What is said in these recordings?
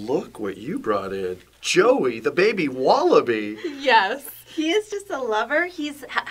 look what you brought in. Joey, the baby wallaby. Yes. He is just a lover. He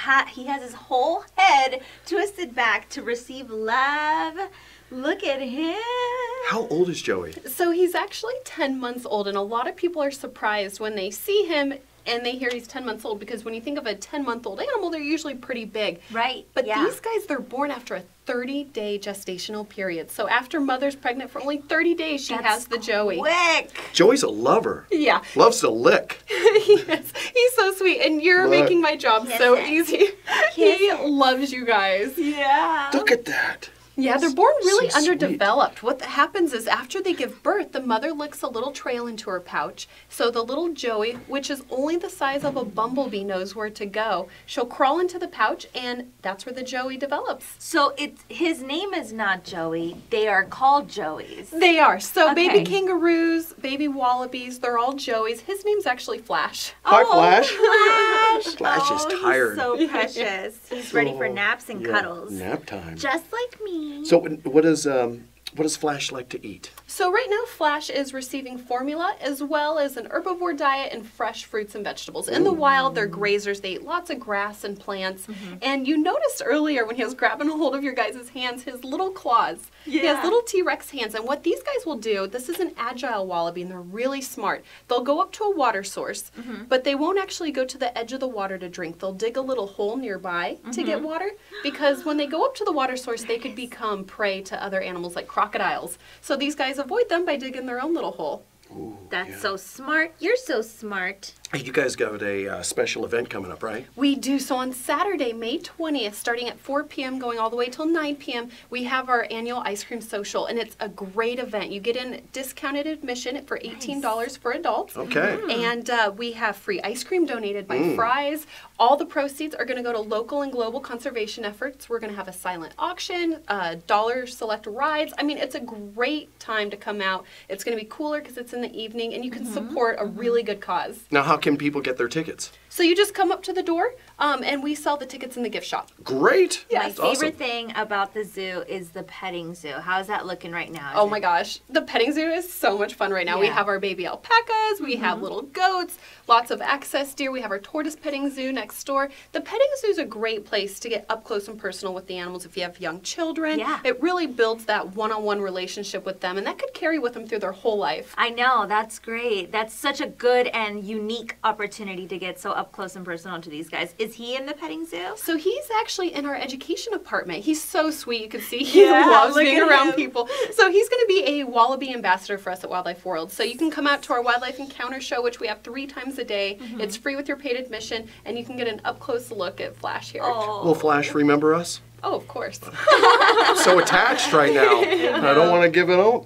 has his whole head twisted back to receive love. Look at him. How old is Joey? So he's actually 10 months old, and a lot of people are surprised when they see him and they hear he's 10 months old, because when you think of a 10-month-old animal, they're usually pretty big. Right. But yeah. these guys, they're born after a 30-day gestational period. So after mother's pregnant for only 30 days, she has the Joey. Quick. Joey's a lover. Yeah. Loves to lick. Yes. He's so sweet, and you're making my job so easy. He loves you guys. Yeah. Look at that. Yeah, they're born really So sweet. underdeveloped. What happens is after they give birth, the mother licks a little trail into her pouch. So the little Joey, which is only the size of a bumblebee, knows where to go. She'll crawl into the pouch, and that's where the Joey develops. So his name is not Joey. They are called Joeys. They are. So Okay. baby kangaroos, baby wallabies, they're all Joeys. His name's actually Flash. Hi, Flash. Flash. Flash is He's tired. so precious. He's ready for naps and Yeah, cuddles. nap time. Just like me. So what does Flash like to eat? So right now, Flash is receiving formula as well as an herbivore diet and fresh fruits and vegetables. In the wild, they're grazers. They eat lots of grass and plants. And you noticed earlier when he was grabbing a hold of your guys' hands, his little claws. He has little T-Rex hands. And what these guys will do, this is an agile wallaby, and they're really smart. They'll go up to a water source, but they won't actually go to the edge of the water to drink. They'll dig a little hole nearby to get water, because when they go up to the water source, they could become prey to other animals like crocodiles. So these guys avoid them by digging their own little hole. Ooh, That's so smart. You're so smart. Hey, you guys got a special event coming up, right? We do. So on Saturday, May 20th, starting at 4 p.m., going all the way till 9 p.m., we have our annual ice cream social, and it's a great event. You get in discounted admission for $18 for adults. Okay. And we have free ice cream donated by Fry's. All the proceeds are going to go to local and global conservation efforts. We're going to have a silent auction, dollar select rides. I mean, it's a great time to come out. It's going to be cooler because it's in the evening, and you can support a really good cause. Now, how can people get their tickets? So you just come up to the door, and we sell the tickets in the gift shop. Great. My That's favorite awesome. thing about the zoo is the petting zoo. How's that looking right now? Oh my gosh, the petting zoo is so much fun right now. We Yeah. have our baby alpacas, we have little goats, lots of access deer, we have our tortoise petting zoo next door. The petting zoo is a great place to get up close and personal with the animals if you have young children. Yeah. It really builds that one-on-one relationship with them, and that could carry with them through their whole life. I know, that's great. That's such a good and unique opportunity to get so up close and personal to these guys. Is he in the petting zoo? So he's actually in our education department. He's so sweet. You can see he Yeah, loves look being at around him. people. So he's going to be a wallaby ambassador for us at Wildlife World. So you can come out to our Wildlife Encounter show, which we have 3 times a day. It's free with your paid admission, and you can get an up-close look at Flash here. Will Flash remember us? Oh, of course. I'm so attached right now. I don't want to give it up.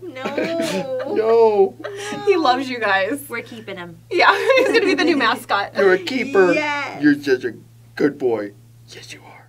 No. No. He loves you guys. We're keeping him. Yeah, he's going to be the new mascot. You're a keeper. Yes. You're such a good boy. Yes, you are.